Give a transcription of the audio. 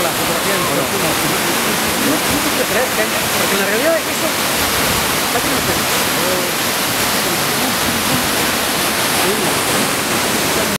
la fotografía en ¿O no? ¿No te crees que